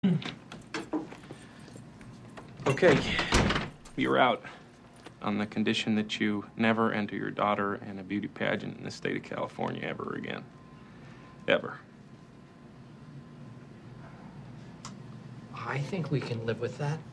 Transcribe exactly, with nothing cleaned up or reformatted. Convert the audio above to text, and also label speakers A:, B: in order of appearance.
A: Okay, you're out on the condition that you never enter your daughter in a beauty pageant in the state of California ever again. Ever.
B: I think we can live with that.